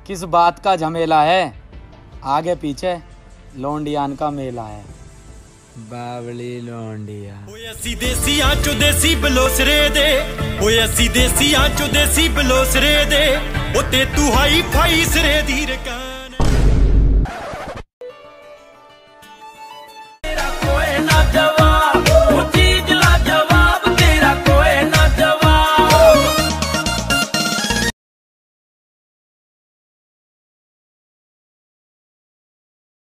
किस बात का झमेला है, आगे पीछे लोंडियान का मेला है। बावली लोंडिया ओए असी देसियां चो देसी बलोसरे दे, ओए असी देसियां चो देसी बलोसरे दे, ओ ते तू हाई फाई सरे दी रका।